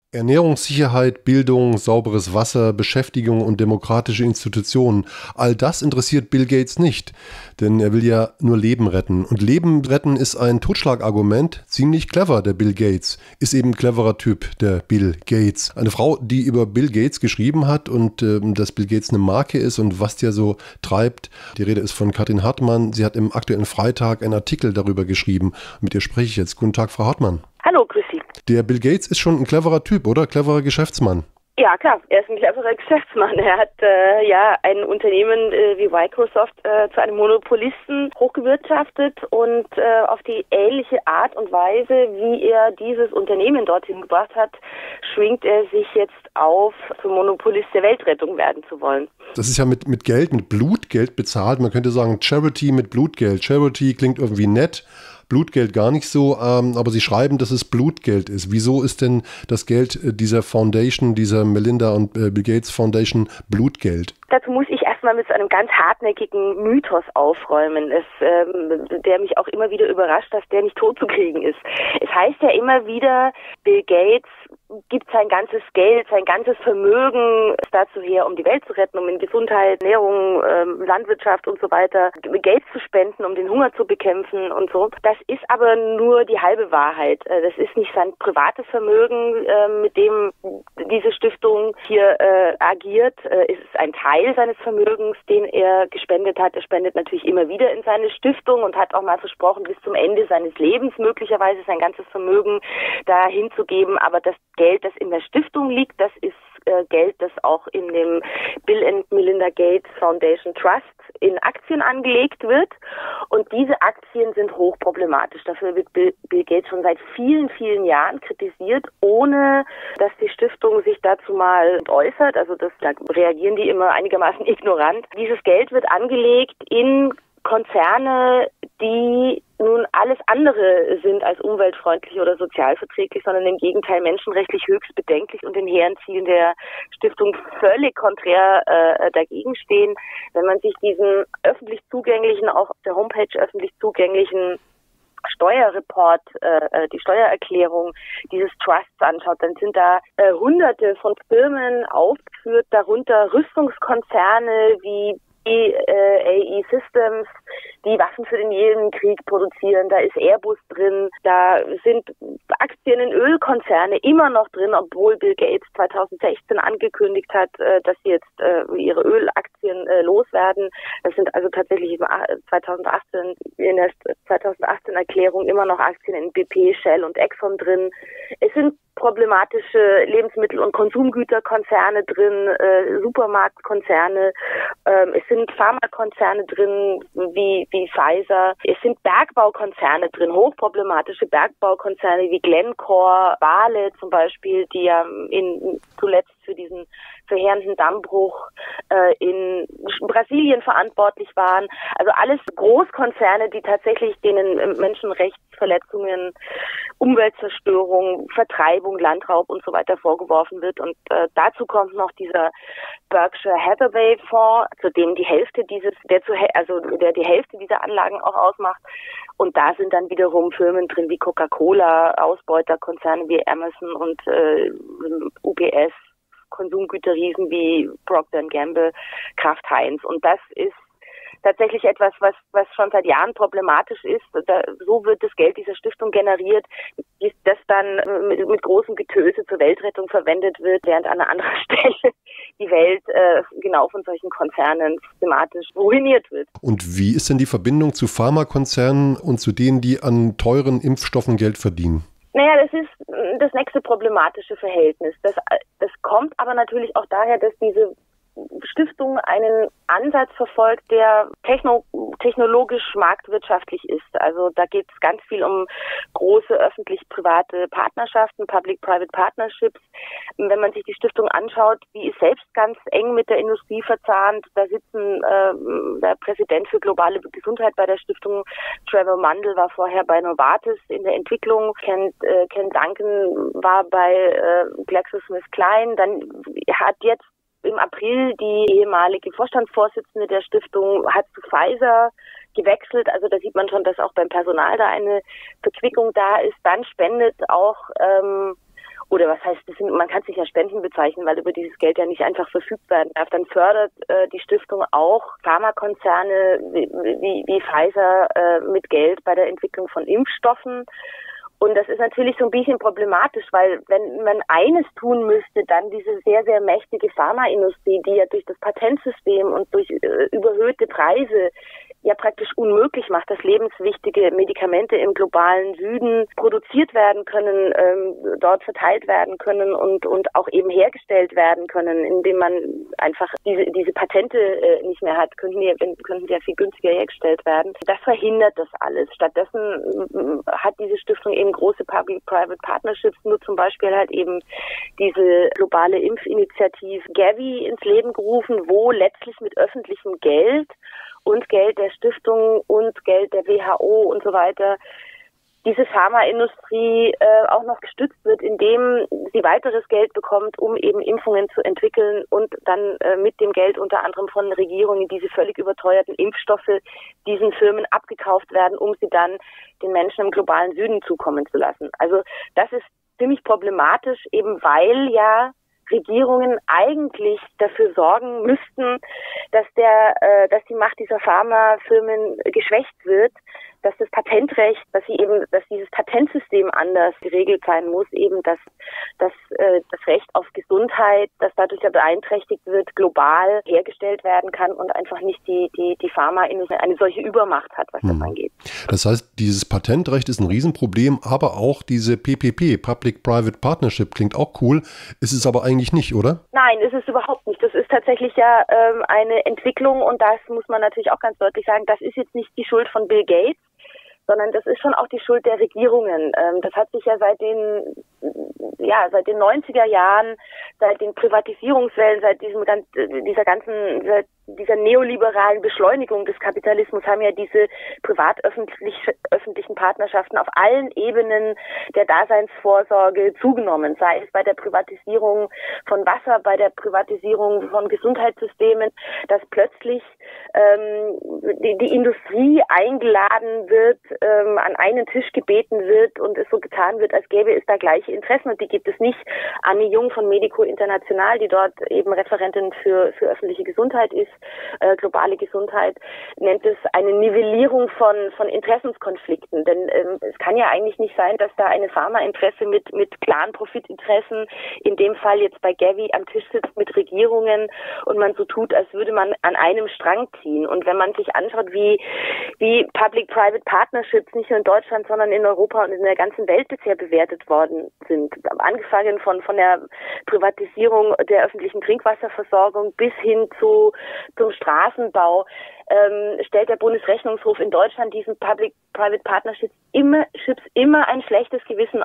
Ernährungssicherheit, Bildung, sauberes Wasser, Beschäftigung und demokratische Institutionen. All das interessiert Bill Gates nicht, denn er will ja nur Leben retten. Und Leben retten ist ein Totschlagargument, ziemlich clever, der Bill Gates. Ist eben ein cleverer Typ, der Bill Gates. Eine Frau, die über Bill Gates geschrieben hat und dass Bill Gates eine Marke ist und was der so treibt. Die Rede ist von Katrin Hartmann. Sie hat im aktuellen Freitag einen Artikel darüber geschrieben. Mit ihr spreche ich jetzt. Guten Tag, Frau Hartmann. Hallo, grüß Sie. Der Bill Gates ist schon ein cleverer Typ, oder? Cleverer Geschäftsmann. Ja, klar, er ist ein cleverer Geschäftsmann. Er hat ein Unternehmen wie Microsoft zu einem Monopolisten hochgewirtschaftet und auf die ähnliche Art und Weise, wie er dieses Unternehmen dorthin gebracht hat, schwingt er sich jetzt auf, zum Monopolist der Weltrettung werden zu wollen. Das ist ja mit Geld, mit Blutgeld bezahlt. Man könnte sagen Charity mit Blutgeld. Charity klingt irgendwie nett. Blutgeld gar nicht so, aber Sie schreiben, dass es Blutgeld ist. Wieso ist denn das Geld dieser Foundation, dieser Melinda und Bill Gates Foundation Blutgeld? Dazu muss ich erstmal mit so einem ganz hartnäckigen Mythos aufräumen, der mich auch immer wieder überrascht, dass der nicht totzukriegen ist. Es heißt ja immer wieder, Bill Gates gibt sein ganzes Geld, sein ganzes Vermögen dazu her, um die Welt zu retten, um in Gesundheit, Ernährung, Landwirtschaft und so weiter Geld zu spenden, um den Hunger zu bekämpfen und so. Das ist aber nur die halbe Wahrheit. Das ist nicht sein privates Vermögen, mit dem diese Stiftung hier agiert. Es ist ein Teil seines Vermögens, den er gespendet hat. Er spendet natürlich immer wieder in seine Stiftung und hat auch mal versprochen, bis zum Ende seines Lebens möglicherweise sein ganzes Vermögen da hinzugeben. Aber das Geld, das in der Stiftung liegt, das ist Geld, das auch in dem Bill and Melinda Gates Foundation Trust in Aktien angelegt wird. Und diese Aktien sind hochproblematisch. Dafür wird Bill Gates schon seit vielen, vielen Jahren kritisiert, ohne dass die Stiftung sich dazu mal äußert. Also da reagieren die immer einigermaßen ignorant. Dieses Geld wird angelegt in Konzerne, die nun alles andere sind als umweltfreundlich oder sozialverträglich, sondern im Gegenteil menschenrechtlich höchst bedenklich und den hehren Zielen der Stiftung völlig konträr dagegen stehen. Wenn man sich diesen öffentlich zugänglichen, auch auf der Homepage öffentlich zugänglichen Steuerreport, die Steuererklärung dieses Trusts anschaut, dann sind da hunderte von Firmen aufgeführt, darunter Rüstungskonzerne wie AE Systems, die Waffen für den Jemenkrieg produzieren, da ist Airbus drin, da sind Aktien in Ölkonzerne immer noch drin, obwohl Bill Gates 2016 angekündigt hat, dass sie jetzt ihre Ölaktien loswerden. Das sind also tatsächlich in der 2018 Erklärung immer noch Aktien in BP, Shell und Exxon drin. Es sind problematische Lebensmittel- und Konsumgüterkonzerne drin, Supermarktkonzerne, es sind Pharmakonzerne drin, wie Pfizer, es sind Bergbaukonzerne drin, hochproblematische Bergbaukonzerne wie Glencore, Vale zum Beispiel, die ja zuletzt für diesen verheerenden Dammbruch in Brasilien verantwortlich waren. Also alles Großkonzerne, die tatsächlich denen Menschenrechtsverletzungen, Umweltzerstörung, Vertreibung, Landraub und so weiter vorgeworfen wird. Und dazu kommt noch dieser Berkshire Hathaway Fonds, zu dem die Hälfte die Hälfte dieser Anlagen auch ausmacht. Und da sind dann wiederum Firmen drin wie Coca-Cola, Ausbeuterkonzerne wie Amazon und UPS, Konsumgüterriesen wie Procter & Gamble, Kraft Heinz. Und das ist tatsächlich etwas, was schon seit Jahren problematisch ist. So wird das Geld dieser Stiftung generiert, das dann mit großem Getöse zur Weltrettung verwendet wird, während an einer anderen Stelle die Welt genau von solchen Konzernen systematisch ruiniert wird. Und wie ist denn die Verbindung zu Pharmakonzernen und zu denen, die an teuren Impfstoffen Geld verdienen? Naja, das ist das nächste problematische Verhältnis. Das kommt aber natürlich auch daher, dass diese Stiftung einen Ansatz verfolgt, der technologisch marktwirtschaftlich ist. Also da geht es ganz viel um große öffentlich-private Partnerschaften, Public-Private Partnerships. Wenn man sich die Stiftung anschaut, die ist selbst ganz eng mit der Industrie verzahnt. Da sitzen der Präsident für globale Gesundheit bei der Stiftung, Trevor Mundell, war vorher bei Novartis in der Entwicklung. Ken Duncan war bei GlaxoSmithKline. Dann hat jetzt im April die ehemalige Vorstandsvorsitzende der Stiftung hat zu Pfizer gewechselt. Also da sieht man schon, dass auch beim Personal da eine Verquickung da ist. Dann spendet auch oder was heißt, man kann es nicht als Spenden bezeichnen, weil über dieses Geld ja nicht einfach verfügt werden darf. Dann fördert die Stiftung auch Pharmakonzerne wie Pfizer mit Geld bei der Entwicklung von Impfstoffen. Und das ist natürlich so ein bisschen problematisch, weil wenn man eines tun müsste, dann diese sehr, sehr mächtige Pharmaindustrie, die ja durch das Patentsystem und durch überhöhte Preise ja praktisch unmöglich macht, dass lebenswichtige Medikamente im globalen Süden produziert werden können, dort verteilt werden können und auch eben hergestellt werden können, indem man einfach diese Patente nicht mehr hat, könnten die ja viel günstiger hergestellt werden. Das verhindert das alles. Stattdessen hat diese Stiftung eben große Public-Private Partnerships, nur zum Beispiel halt eben diese globale Impfinitiative Gavi ins Leben gerufen, wo letztlich mit öffentlichem Geld und Geld der Stiftung und Geld der WHO und so weiter diese Pharmaindustrie auch noch gestützt wird, indem sie weiteres Geld bekommt, um eben Impfungen zu entwickeln und dann mit dem Geld unter anderem von Regierungen diese völlig überteuerten Impfstoffe diesen Firmen abgekauft werden, um sie dann den Menschen im globalen Süden zukommen zu lassen. Also das ist ziemlich problematisch, eben weil ja Regierungen eigentlich dafür sorgen müssten, dass die Macht dieser Pharmafirmen geschwächt wird, dass das Patentrecht, dass dieses Patentsystem anders geregelt sein muss, eben dass das Recht auf Gesundheit, das dadurch ja beeinträchtigt wird, global hergestellt werden kann und einfach nicht die Pharmaindustrie eine solche Übermacht hat, was das angeht. Das heißt, dieses Patentrecht ist ein Riesenproblem, aber auch diese PPP, Public-Private Partnership, klingt auch cool, ist es aber eigentlich nicht, oder? Nein, ist es überhaupt nicht. Das ist tatsächlich ja eine Entwicklung und das muss man natürlich auch ganz deutlich sagen, das ist jetzt nicht die Schuld von Bill Gates, sondern das ist schon auch die Schuld der Regierungen. Das hat sich ja seit den 90er Jahren, seit den Privatisierungswellen, seit dieser neoliberalen Beschleunigung des Kapitalismus haben ja diese privat-öffentlichen Partnerschaften auf allen Ebenen der Daseinsvorsorge zugenommen, sei es bei der Privatisierung von Wasser, bei der Privatisierung von Gesundheitssystemen, dass plötzlich die Industrie eingeladen wird, an einen Tisch gebeten wird und es so getan wird, als gäbe es da gleiche Interessen, und die gibt es nicht. Annie Jung von Medico International, die dort eben Referentin für öffentliche Gesundheit ist, globale Gesundheit, nennt es eine Nivellierung von Interessenskonflikten. Denn es kann ja eigentlich nicht sein, dass da eine Pharmainteresse mit klaren Profitinteressen, in dem Fall jetzt bei Gavi, am Tisch sitzt mit Regierungen und man so tut, als würde man an einem Strang ziehen. Und wenn man sich anschaut, wie Public-Private Partnerships nicht nur in Deutschland, sondern in Europa und in der ganzen Welt bisher bewertet worden sind, angefangen von der Privatisierung der öffentlichen Trinkwasserversorgung bis hin zum Straßenbau, stellt der Bundesrechnungshof in Deutschland diesen Public-Private Partnerships immer ein schlechtes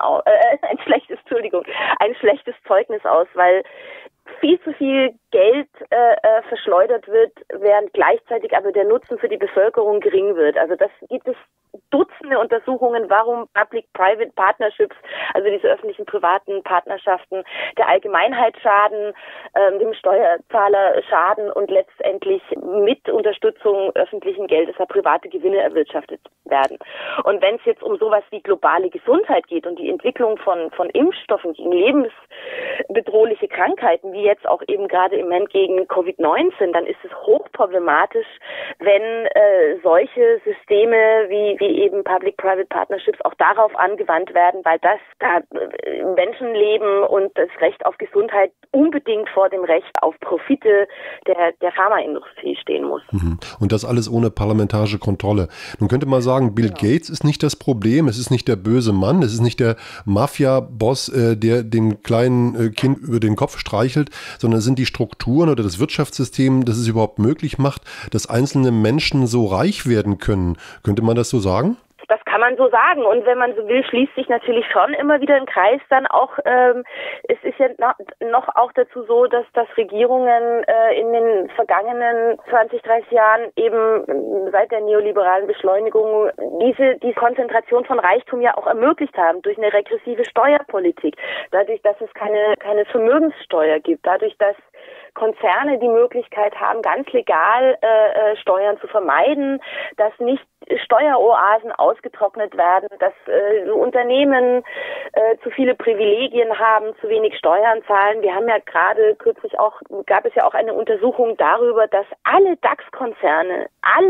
ein schlechtes Zeugnis aus, weil viel zu viel Geld verschleudert wird, während gleichzeitig aber der Nutzen für die Bevölkerung gering wird. Also das gibt es Dutzende Untersuchungen, warum Public-Private Partnerships, also diese öffentlichen privaten Partnerschaften, der Allgemeinheit schaden, dem Steuerzahler schaden und letztendlich mit Unterstützung öffentlichen Geldes private Gewinne erwirtschaftet werden. Und wenn es jetzt um sowas wie globale Gesundheit geht und die Entwicklung von Impfstoffen gegen lebensbedrohliche Krankheiten, wie jetzt auch eben gerade im Moment gegen Covid-19, dann ist es hochproblematisch, wenn solche Systeme wie eben Public-Private Partnerships auch darauf angewandt werden, weil da Menschenleben und das Recht auf Gesundheit unbedingt vor dem Recht auf Profite der Pharmaindustrie stehen muss. Und das alles ohne parlamentarische Kontrolle. Nun könnte man sagen, Bill Gates ist nicht das Problem, es ist nicht der böse Mann, es ist nicht der Mafia-Boss, der dem kleinen Kind über den Kopf streichelt, sondern es sind die Strukturen oder das Wirtschaftssystem, das es überhaupt möglich macht, dass einzelne Menschen so reich werden können. Könnte man das so sagen? Das kann man so sagen. Und wenn man so will, schließt sich natürlich schon immer wieder ein Kreis dann auch. Es ist ja noch auch dazu so, dass Regierungen in den vergangenen 20, 30 Jahren eben seit der neoliberalen Beschleunigung diese Konzentration von Reichtum ja auch ermöglicht haben durch eine regressive Steuerpolitik. Dadurch, dass es keine Vermögenssteuer gibt. Dadurch, dass Konzerne die Möglichkeit haben, ganz legal Steuern zu vermeiden, dass nicht Steueroasen ausgetrocknet werden, dass Unternehmen zu viele Privilegien haben, zu wenig Steuern zahlen. Wir haben ja gerade kürzlich gab es ja auch eine Untersuchung darüber, dass alle DAX-Konzerne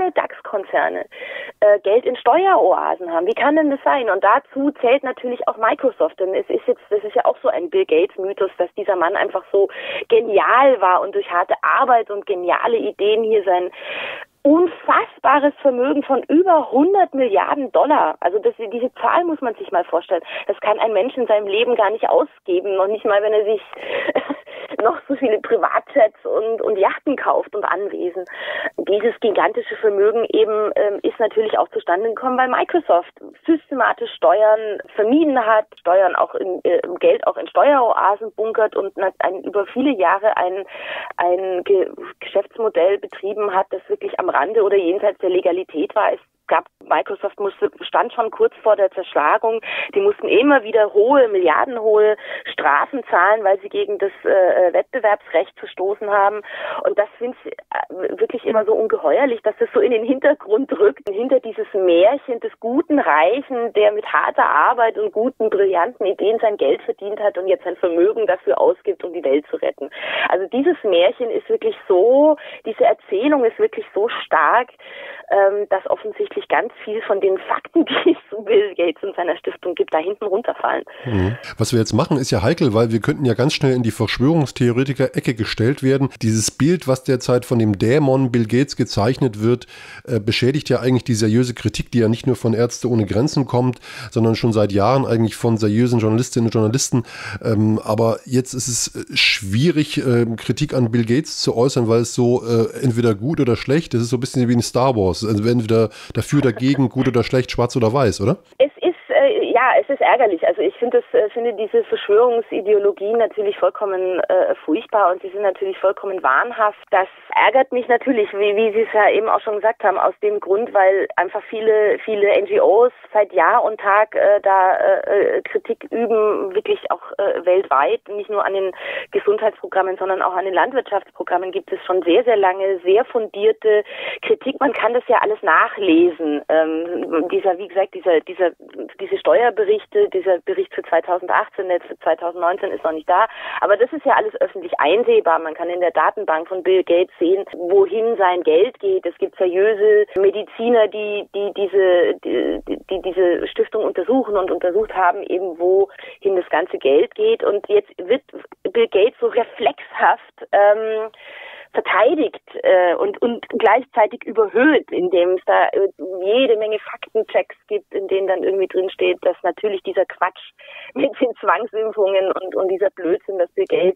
Geld in Steueroasen haben. Wie kann denn das sein? Und dazu zählt natürlich auch Microsoft, denn das ist ja auch so ein Bill Gates-Mythos, dass dieser Mann einfach so genial war und durch harte Arbeit und geniale Ideen hier sein unfassbares Vermögen von über 100 Milliarden $. Also diese Zahl muss man sich mal vorstellen. Das kann ein Mensch in seinem Leben gar nicht ausgeben, noch nicht mal, wenn er sich noch so viele Privatjets und Yachten kauft und Anwesen. Dieses gigantische Vermögen eben ist natürlich auch zustande gekommen, weil Microsoft systematisch Steuern vermieden hat, Geld auch in Steueroasen bunkert und über viele Jahre ein Geschäftsmodell betrieben hat, das wirklich am Rande oder jenseits der Legalität war. Microsoft stand schon kurz vor der Zerschlagung. Die mussten immer wieder milliardenhohe Strafen zahlen, weil sie gegen das Wettbewerbsrecht verstoßen haben. Und das finde ich wirklich immer so ungeheuerlich, dass das so in den Hintergrund rückt. Hinter dieses Märchen des guten Reichen, der mit harter Arbeit und guten, brillanten Ideen sein Geld verdient hat und jetzt sein Vermögen dafür ausgibt, um die Welt zu retten. Also dieses Märchen ist wirklich diese Erzählung ist wirklich so stark, dass offensichtlich ganz viel von den Fakten, die es zu Bill Gates und seiner Stiftung gibt, da hinten runterfallen. Was wir jetzt machen, ist ja heikel, weil wir könnten ja ganz schnell in die Verschwörungstheoretiker-Ecke gestellt werden. Dieses Bild, was derzeit von dem Dämon Bill Gates gezeichnet wird, beschädigt ja eigentlich die seriöse Kritik, die ja nicht nur von Ärzte ohne Grenzen kommt, sondern schon seit Jahren eigentlich von seriösen Journalistinnen und Journalisten. Aber jetzt ist es schwierig, Kritik an Bill Gates zu äußern, weil es so entweder gut oder schlecht, das ist so ein bisschen wie in Star Wars, also entweder dafür, dagegen, gut oder schlecht, schwarz oder weiß, oder? Es ist ärgerlich. Also ich finde diese Verschwörungsideologien natürlich vollkommen furchtbar und sie sind natürlich vollkommen wahnhaft. Das ärgert mich natürlich, wie Sie es ja eben auch schon gesagt haben, aus dem Grund, weil einfach viele NGOs seit Jahr und Tag Kritik üben, wirklich auch weltweit, nicht nur an den Gesundheitsprogrammen, sondern auch an den Landwirtschaftsprogrammen gibt es schon sehr, sehr lange, sehr fundierte Kritik. Man kann das ja alles nachlesen. Diese Steuerberichte, dieser Bericht für 2018, der für 2019 ist noch nicht da, aber das ist ja alles öffentlich einsehbar. Man kann in der Datenbank von Bill Gates sehen, wohin sein Geld geht. Es gibt seriöse Mediziner, die diese Stiftung untersuchen und untersucht haben, eben wohin das ganze Geld geht. Und jetzt wird Bill Gates so reflexhaft verteidigt und gleichzeitig überhöht, indem es da jede Menge Faktenchecks gibt, in denen dann irgendwie drin steht, dass natürlich dieser Quatsch mit den Zwangsimpfungen und dieser Blödsinn, dass Bill Gates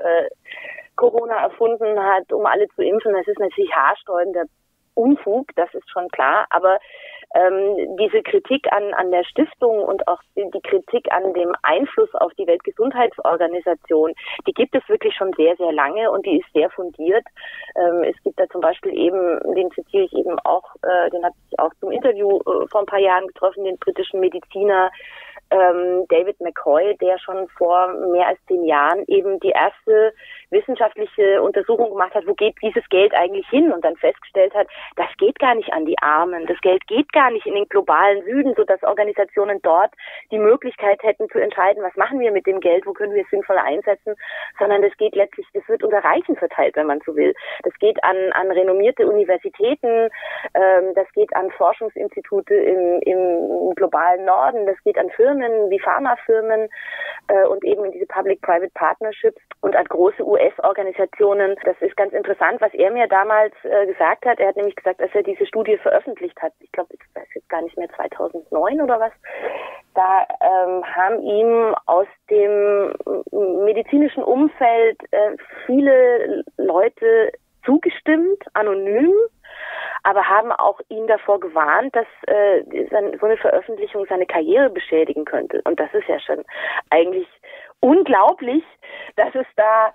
Corona erfunden hat, um alle zu impfen, das ist natürlich haarsträubender Unfug, das ist schon klar, aber diese Kritik an der Stiftung und auch die Kritik an dem Einfluss auf die Weltgesundheitsorganisation, die gibt es wirklich schon sehr, sehr lange und die ist sehr fundiert. Es gibt da zum Beispiel eben, den zitiere ich eben auch, den habe ich auch zum Interview vor ein paar Jahren getroffen, den britischen Mediziner David McCoy, der schon vor mehr als 10 Jahren eben die erste wissenschaftliche Untersuchung gemacht hat, wo geht dieses Geld eigentlich hin und dann festgestellt hat, das geht gar nicht an die Armen, das Geld geht gar nicht in den globalen Süden, sodass Organisationen dort die Möglichkeit hätten zu entscheiden, was machen wir mit dem Geld, wo können wir es sinnvoll einsetzen, sondern das wird unter Reichen verteilt, wenn man so will. Das geht an renommierte Universitäten, das geht an Forschungsinstitute im globalen Norden, das geht an Firmen wie Pharmafirmen und eben in diese Public-Private Partnerships und an große US-Organisationen. Das ist ganz interessant, was er mir damals gesagt hat. Er hat nämlich gesagt, als er diese Studie veröffentlicht hat, ich glaube, ich weiß jetzt gar nicht mehr, 2009 oder was, da haben ihm aus dem medizinischen Umfeld viele Leute zugestimmt, anonym, aber haben auch ihn davor gewarnt, dass so eine Veröffentlichung seine Karriere beschädigen könnte. Und das ist ja schon eigentlich unglaublich, dass es da,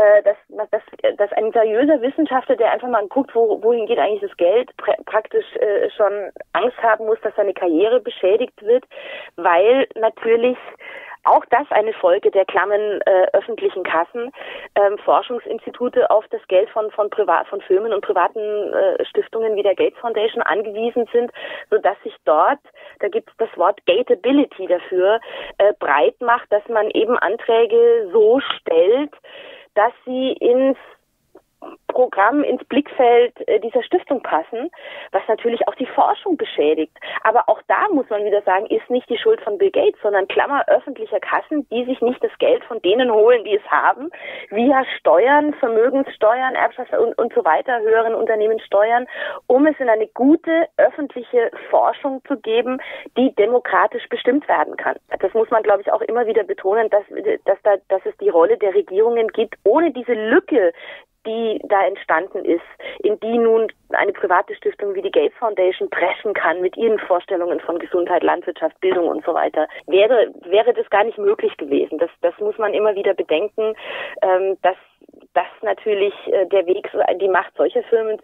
dass ein seriöser Wissenschaftler, der einfach mal guckt, wohin geht eigentlich das Geld, praktisch schon Angst haben muss, dass seine Karriere beschädigt wird, weil natürlich Auch das eine Folge der klammen öffentlichen Kassen, Forschungsinstitute auf das Geld von Firmen und privaten Stiftungen wie der Gates Foundation angewiesen sind, sodass sich dort, da gibt es das Wort Gateability dafür, breit macht, dass man eben Anträge so stellt, dass sie ins Programm, ins Blickfeld dieser Stiftung passen, was natürlich auch die Forschung beschädigt. Aber auch da muss man wieder sagen, ist nicht die Schuld von Bill Gates, sondern Klammer öffentlicher Kassen, die sich nicht das Geld von denen holen, die es haben, via Steuern, Vermögenssteuern, Erbschafts- und so weiter, höheren Unternehmenssteuern, um es in eine gute öffentliche Forschung zu geben, die demokratisch bestimmt werden kann. Das muss man, glaube ich, auch immer wieder betonen, dass es die Rolle der Regierungen gibt, ohne diese Lücke, die da entstanden ist, in die nun eine private Stiftung wie die Gates Foundation preschen kann mit ihren Vorstellungen von Gesundheit, Landwirtschaft, Bildung und so weiter, wäre das gar nicht möglich gewesen. Das muss man immer wieder bedenken, dass das natürlich der Weg, die Macht solcher Firmen,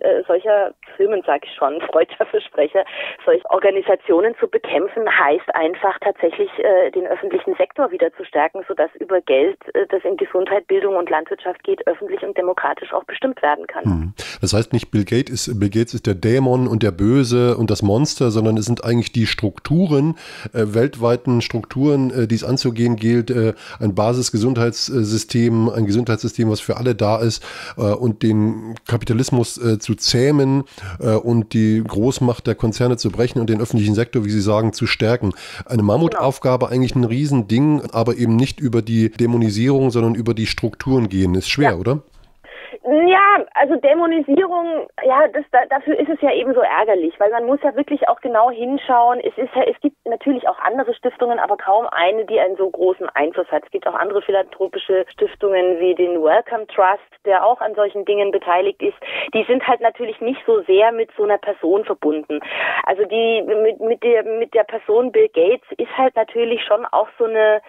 sage ich schon, freudscher Versprecher, solche Organisationen zu bekämpfen, heißt einfach tatsächlich den öffentlichen Sektor wieder zu stärken, sodass über Geld, das in Gesundheit, Bildung und Landwirtschaft geht, öffentlich und demokratisch auch bestimmt werden kann. Das heißt nicht, Bill Gates ist der Dämon und der Böse und das Monster, sondern es sind eigentlich die Strukturen, weltweiten Strukturen, die es anzugehen gilt, ein Basisgesundheitssystem, ein Gesundheitssystem, was für alle da ist, und den Kapitalismus zu zähmen und die Großmacht der Konzerne zu brechen und den öffentlichen Sektor, wie Sie sagen, zu stärken. Eine Mammutaufgabe, eigentlich ein Riesending, aber eben nicht über die Dämonisierung, sondern über die Strukturen gehen. Ist schwer, oder? Ja, also Dämonisierung, ja, dafür ist es ja eben so ärgerlich, weil man muss ja wirklich auch genau hinschauen. Es gibt natürlich auch andere Stiftungen, aber kaum eine, die einen so großen Einfluss hat. Es gibt auch andere philanthropische Stiftungen wie den Wellcome Trust, der auch an solchen Dingen beteiligt ist. Die sind halt natürlich nicht so sehr mit so einer Person verbunden. Also die mit der Person Bill Gates ist halt natürlich schon auch so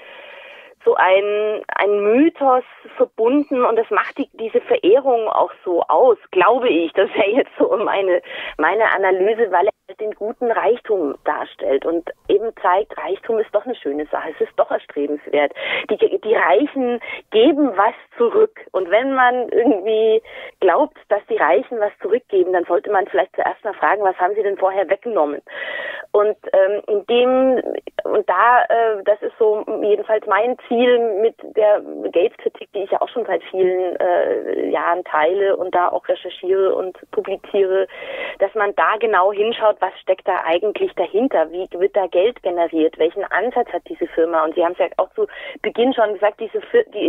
ein Mythos verbunden, und das macht diese Verehrung auch so aus, glaube ich. Das wäre jetzt so meine Analyse, weil er den guten Reichtum darstellt und eben zeigt, Reichtum ist doch eine schöne Sache, es ist doch erstrebenswert. Die Reichen geben was zurück, und wenn man irgendwie glaubt, dass die Reichen was zurückgeben, dann sollte man vielleicht zuerst mal fragen, was haben sie denn vorher weggenommen? Und das ist so jedenfalls mein Ziel mit der Gates-Kritik, die ich ja auch schon seit vielen Jahren teile und da auch recherchiere und publiziere, dass man da genau hinschaut, was steckt da eigentlich dahinter, wie wird da Geld generiert, welchen Ansatz hat diese Firma. Und Sie haben es ja auch zu Beginn schon gesagt, diese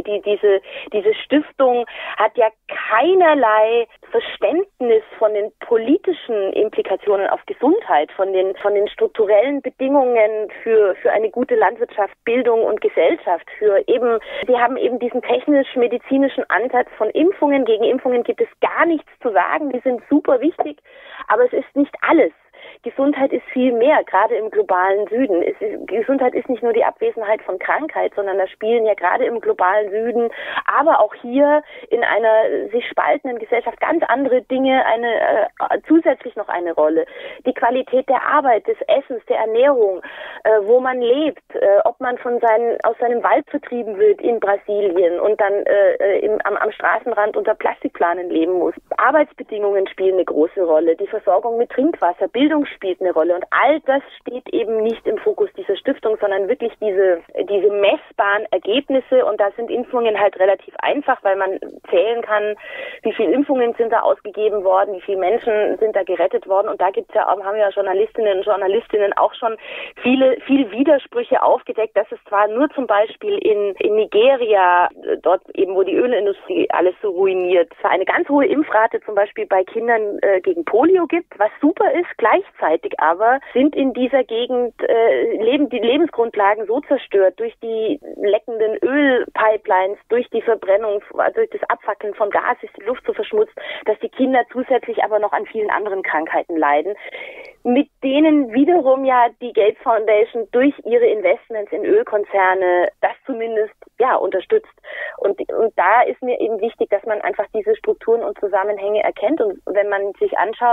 Stiftung hat ja keinerlei Verständnis von den politischen Implikationen auf Gesundheit, von den strukturellen Bedingungen für eine gute Landwirtschaft, Bildung und Gesellschaft, sie haben eben diesen technisch-medizinischen Ansatz von Impfungen. Gegen Impfungen gibt es gar nichts zu sagen, die sind super wichtig, aber es ist nicht alles. Gesundheit ist viel mehr, gerade im globalen Süden. Gesundheit ist nicht nur die Abwesenheit von Krankheit, sondern da spielen ja gerade im globalen Süden, aber auch hier in einer sich spaltenden Gesellschaft ganz andere Dinge zusätzlich noch eine Rolle. Die Qualität der Arbeit, des Essens, der Ernährung, wo man lebt, ob man aus seinem Wald vertrieben wird in Brasilien und dann am Straßenrand unter Plastikplanen leben muss. Arbeitsbedingungen spielen eine große Rolle, die Versorgung mit Trinkwasser, Bildung spielt eine Rolle, und all das steht eben nicht im Fokus dieser Stiftung, sondern wirklich diese messbaren Ergebnisse, und da sind Impfungen halt relativ einfach, weil man zählen kann, wie viele Impfungen sind da ausgegeben worden, wie viele Menschen sind da gerettet worden, und da haben ja Journalistinnen und Journalistinnen auch schon viel Widersprüche aufgedeckt, dass es zwar nur zum Beispiel in Nigeria, dort eben, wo die Ölindustrie alles so ruiniert, zwar eine ganz hohe Impfrate zum Beispiel bei Kindern gegen Polio gibt, was super ist, gleichzeitig aber sind in dieser Gegend die Lebensgrundlagen so zerstört durch die leckenden Ölpipelines, durch die Verbrennung, durch das Abfackeln von Gas ist die Luft so verschmutzt, dass die Kinder zusätzlich aber noch an vielen anderen Krankheiten leiden, mit denen wiederum ja die Gates Foundation durch ihre Investments in Ölkonzerne das zumindest unterstützt. Und da ist mir eben wichtig, dass man einfach diese Strukturen und Zusammenhänge erkennt, und wenn man sich anschaut,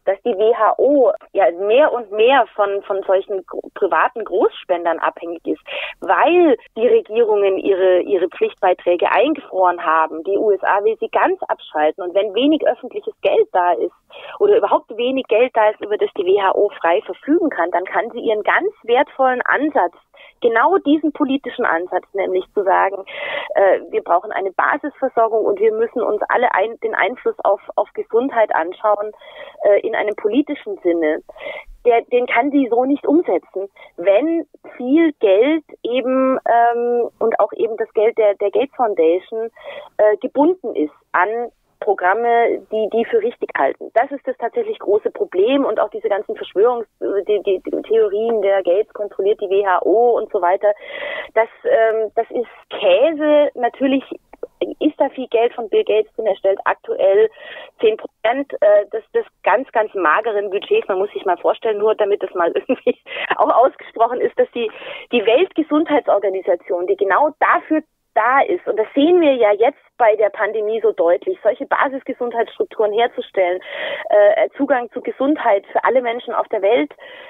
dass die WHO ja mehr und mehr von solchen privaten Großspendern abhängig ist, weil die Regierungen ihre Pflichtbeiträge eingefroren haben. Die USA will sie ganz abschalten. Und wenn wenig öffentliches Geld da ist oder überhaupt wenig Geld da ist, über das die WHO frei verfügen kann, dann kann sie ihren ganz wertvollen Ansatz, genau diesen politischen Ansatz, nämlich zu sagen, wir brauchen eine Basisversorgung und wir müssen uns alle den Einfluss auf Gesundheit anschauen, in einem politischen Sinne, den kann sie so nicht umsetzen, wenn viel Geld eben und auch eben das Geld der Gates Foundation gebunden ist an Programme, die für richtig halten. Das ist das tatsächlich große Problem und auch diese ganzen die Theorien, der Gates kontrolliert die WHO und so weiter. Das ist Käse. Natürlich ist da viel Geld von Bill Gates drin. Er stellt aktuell 10% des ganz, ganz mageren Budgets. Man muss sich mal vorstellen, nur damit das mal irgendwie auch ausgesprochen ist, dass die Weltgesundheitsorganisation, die genau dafür da ist, und das sehen wir ja jetzt bei der Pandemie so deutlich, solche Basisgesundheitsstrukturen herzustellen, Zugang zu Gesundheit für alle Menschen auf der Welt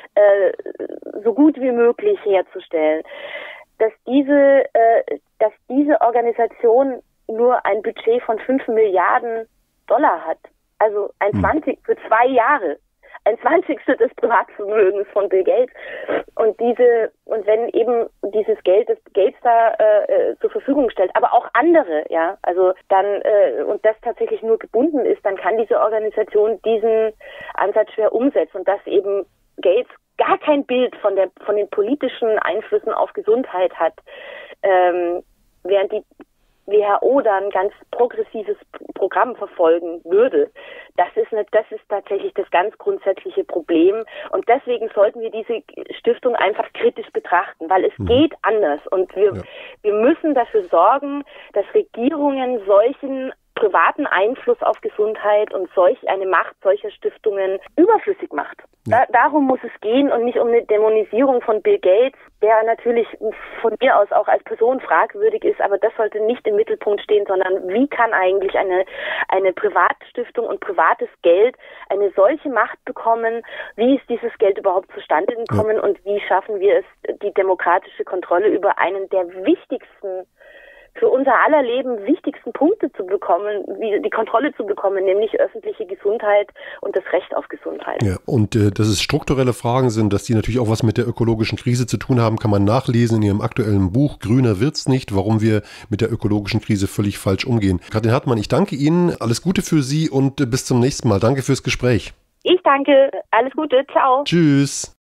so gut wie möglich herzustellen, dass diese Organisation nur ein Budget von 5 Milliarden Dollar hat, also für 2 Jahre. Ein 20. des Privatvermögens von Bill Gates. Und wenn eben dieses Geld des Gates da zur Verfügung stellt, aber auch andere, ja, also dann und das tatsächlich nur gebunden ist, dann kann diese Organisation diesen Ansatz schwer umsetzen und dass eben Gates gar kein Bild von den politischen Einflüssen auf Gesundheit hat, während die WHO dann ein ganz progressives Programm verfolgen würde. Das ist tatsächlich das ganz grundsätzliche Problem. Und deswegen sollten wir diese Stiftung einfach kritisch betrachten, weil es geht anders. Und wir müssen dafür sorgen, dass Regierungen solchen privaten Einfluss auf Gesundheit und eine Macht solcher Stiftungen überflüssig macht. Ja. Darum muss es gehen und nicht um eine Dämonisierung von Bill Gates, der natürlich von mir aus auch als Person fragwürdig ist, aber das sollte nicht im Mittelpunkt stehen, sondern wie kann eigentlich eine Privatstiftung und privates Geld eine solche Macht bekommen? Wie ist dieses Geld überhaupt zustande gekommen und wie schaffen wir es, die demokratische Kontrolle über einen der wichtigsten, für unser aller Leben wichtigsten Punkte zu bekommen, wie die Kontrolle zu bekommen, nämlich öffentliche Gesundheit und das Recht auf Gesundheit. Ja, und dass es strukturelle Fragen sind, dass die natürlich auch was mit der ökologischen Krise zu tun haben, kann man nachlesen in ihrem aktuellen Buch Grüner wird's nicht, warum wir mit der ökologischen Krise völlig falsch umgehen. Katrin Hartmann, ich danke Ihnen, alles Gute für Sie und bis zum nächsten Mal. Danke fürs Gespräch. Ich danke, alles Gute, ciao. Tschüss.